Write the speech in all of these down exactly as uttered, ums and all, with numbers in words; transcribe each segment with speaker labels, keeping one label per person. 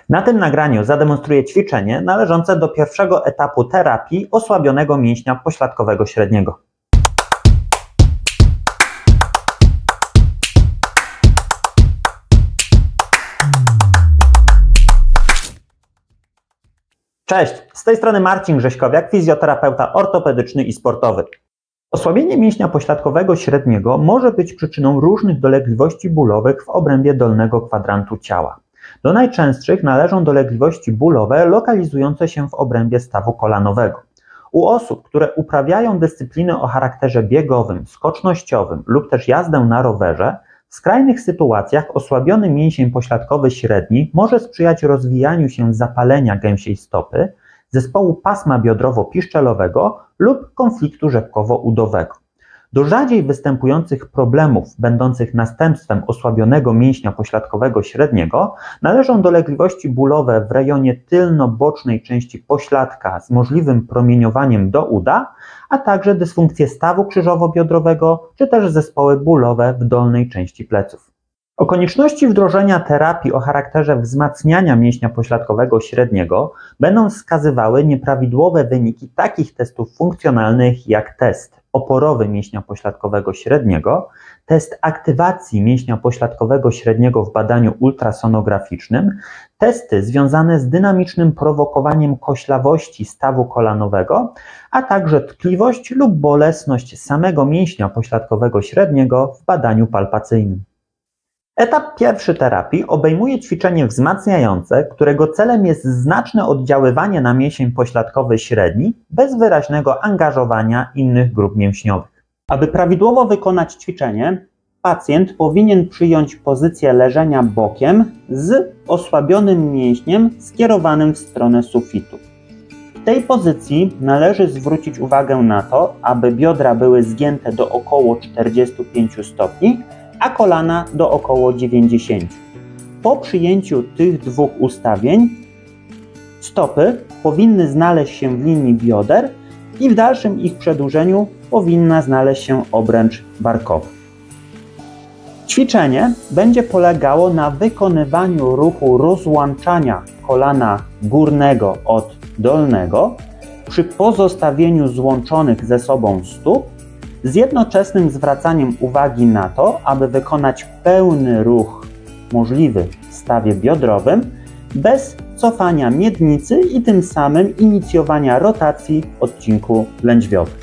Speaker 1: Na tym nagraniu zademonstruję ćwiczenie należące do pierwszego etapu terapii osłabionego mięśnia pośladkowego średniego. Cześć, z tej strony Marcin Grześkowiak, fizjoterapeuta ortopedyczny i sportowy. Osłabienie mięśnia pośladkowego średniego może być przyczyną różnych dolegliwości bólowych w obrębie dolnego kwadrantu ciała. Do najczęstszych należą dolegliwości bólowe lokalizujące się w obrębie stawu kolanowego. U osób, które uprawiają dyscypliny o charakterze biegowym, skocznościowym lub też jazdę na rowerze, w skrajnych sytuacjach osłabiony mięsień pośladkowy średni może sprzyjać rozwijaniu się zapalenia gęsiej stopy, zespołu pasma biodrowo-piszczelowego lub konfliktu rzepkowo-udowego. Do rzadziej występujących problemów będących następstwem osłabionego mięśnia pośladkowego średniego należą dolegliwości bólowe w rejonie tylno-bocznej części pośladka z możliwym promieniowaniem do uda, a także dysfunkcje stawu krzyżowo-biodrowego czy też zespoły bólowe w dolnej części pleców. O konieczności wdrożenia terapii o charakterze wzmacniania mięśnia pośladkowego średniego będą wskazywały nieprawidłowe wyniki takich testów funkcjonalnych jak test oporowy mięśnia pośladkowego średniego, test aktywacji mięśnia pośladkowego średniego w badaniu ultrasonograficznym, testy związane z dynamicznym prowokowaniem koślawości stawu kolanowego, a także tkliwość lub bolesność samego mięśnia pośladkowego średniego w badaniu palpacyjnym. Etap pierwszy terapii obejmuje ćwiczenie wzmacniające, którego celem jest znaczne oddziaływanie na mięsień pośladkowy średni bez wyraźnego angażowania innych grup mięśniowych. Aby prawidłowo wykonać ćwiczenie, pacjent powinien przyjąć pozycję leżenia bokiem z osłabionym mięśniem skierowanym w stronę sufitu. W tej pozycji należy zwrócić uwagę na to, aby biodra były zgięte do około czterdziestu pięciu stopni, a kolana do około dziewięćdziesięciu. Po przyjęciu tych dwóch ustawień stopy powinny znaleźć się w linii bioder i w dalszym ich przedłużeniu powinna znaleźć się obręcz barkowa. Ćwiczenie będzie polegało na wykonywaniu ruchu rozłączania kolana górnego od dolnego przy pozostawieniu złączonych ze sobą stóp z jednoczesnym zwracaniem uwagi na to, aby wykonać pełny ruch możliwy w stawie biodrowym bez cofania miednicy i tym samym inicjowania rotacji w odcinku lędźwiowym.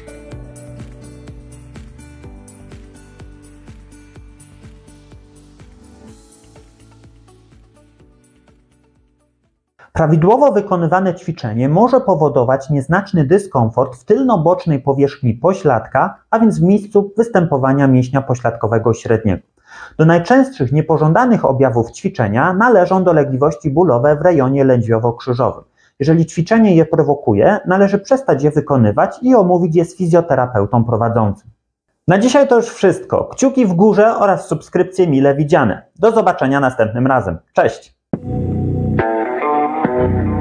Speaker 1: Prawidłowo wykonywane ćwiczenie może powodować nieznaczny dyskomfort w tylnobocznej powierzchni pośladka, a więc w miejscu występowania mięśnia pośladkowego średniego. Do najczęstszych niepożądanych objawów ćwiczenia należą dolegliwości bólowe w rejonie lędźwiowo-krzyżowym. Jeżeli ćwiczenie je prowokuje, należy przestać je wykonywać i omówić je z fizjoterapeutą prowadzącym. Na dzisiaj to już wszystko. Kciuki w górze oraz subskrypcje mile widziane. Do zobaczenia następnym razem. Cześć! Thank you.